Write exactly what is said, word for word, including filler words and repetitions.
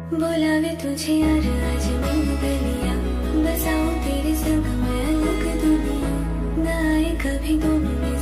बुलावे तुझे यार आज मैं गलियां, बसाऊं तेरे संग मैं अलग दुनिया, ना आए कभी दोनों में